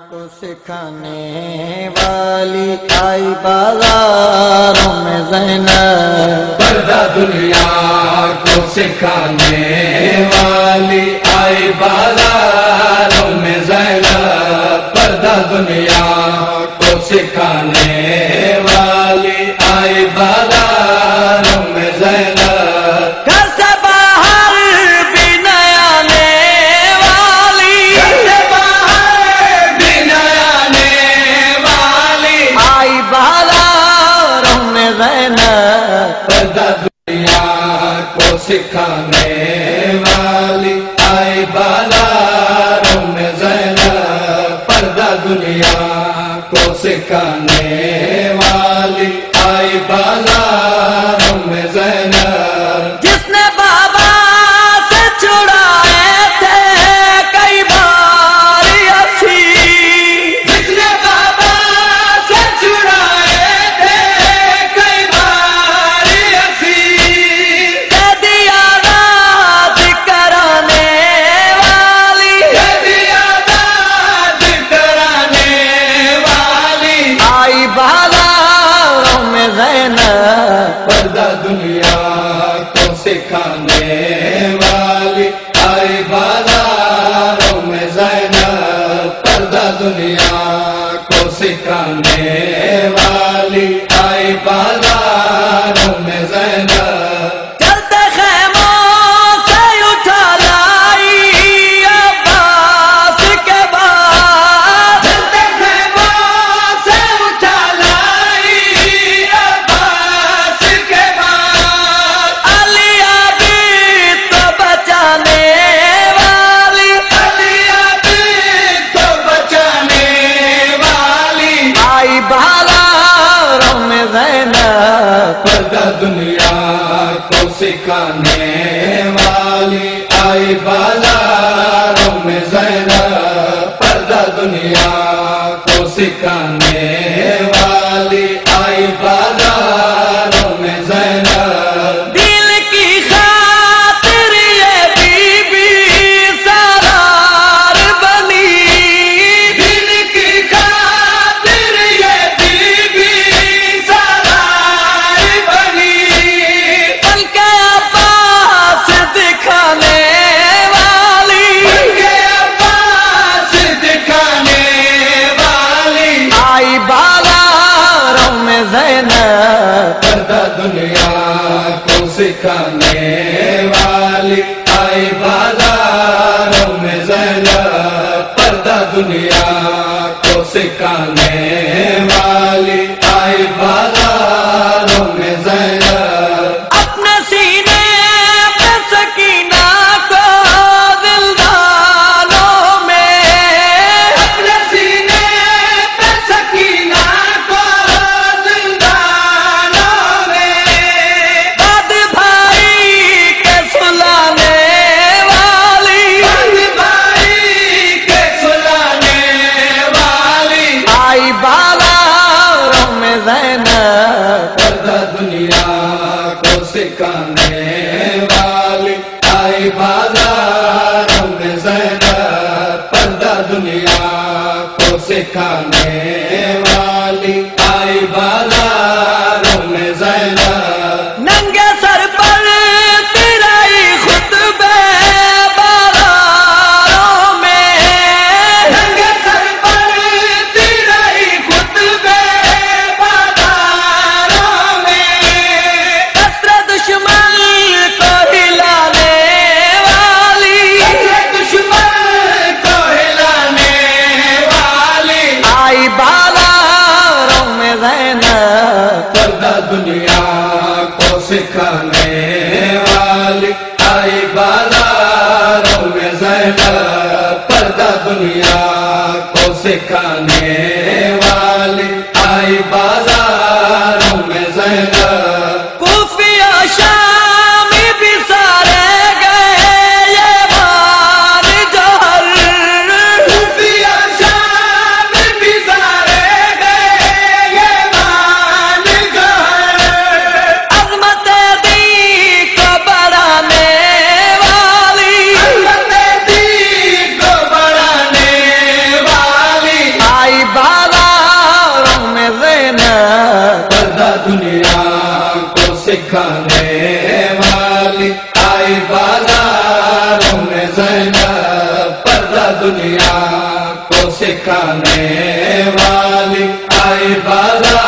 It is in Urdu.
کو سکھانے والی آئی بازاروں میں زینب، پردہ دنیا کو سکھانے والی آئی بازاروں میں زینب، پردہ دنیا کو سکھانے والی آئی بازاروں میں زینب، گھر سے باہر بھی نیا آنے والی، گھر سے باہر بھی نیا آنے والی آئی بازاروں میں زینب، پردہ دنیا کو سکھانے والی آئی بازاروں میں زینب، پردہ دنیا کو سکھانے والی آئی بازاروں میں زینب، جس نے بابا سے چھڑائے تھے کئی بار اسیر، جس نے بابا سے چھڑائے تھے کئی بار اسیر، قیدی آزاد کرانے والی قیدی آزاد کرانے والی آئی بازاروں میں زینب، پردہ دنیا کو سکھانے والی آئی بازاروں میں زینب، پردہ دنیا کو سکھانے والی آئی بازاروں میں زینب، چلتے خیموں سے اٹھا لائی عباس کے بعد، چلتے خیموں سے اٹھا لائی عباس کے بعد، علی بھی تو بچانے والی علی ابی کو بچانے والی آئی بازاروں میں زینب، پردہ دنیا کو سکھانے والی آئی بازاروں میں زینب، پردہ دنیا کو سکھانے والی آئی بازاروں میں زینب، دل کی خاطر یہ بی بی سالار بنی، دل کی خاطر یہ بی بی سالار بنی، بن کے عباس دکھانے والی بن کے عباس دکھانے والی آئی بازاروں میں زینب، پردہ دنیا کو سکھانے والی آئی بازاروں میں زینب، پردہ دنیا کو سکھانے والی آئی بازاروں میں زینب، اپنے سینے پہ سکینہ کو دلداروں میں، اپنے سینے پہ سکینہ کو زندانوں میں، بد بھائی کے سلانے والی بد بھائی کے سلانے والی آئی بازاروں میں زینب، پردہ دنیا کو سکھانے والی آئی بازاروں میں زینب، پردہ دنیا کو سکھانے والی آئی بازاروں میں زینب، ننگے سر پر تیرائی خطبے بازاروں میں، ننگے سر پر تیرائی خطبے بازاروں میں، کثرت دشمن کو ہلانے والی دشمن کو ہلانے والی آئی بازاروں میں زینب، پردہ دنیا کو سکھانے والی آئی بازاروں میں زینب، پردہ دنیا کو سکھانے والی آئی بازاروں میں زینب، کوفیہ شامی بھی سارے گئے یہ بار جوہر، صوفیہ شام بھی سارے گئے یہ مان گئے، عظمت دی کو بڑھانے والی عظمت دی کو بڑھانے دنیا کو سکھانے والی آئی بازاروں میں زینب، پردہ دنیا کو سکھانے والی آئی بازاروں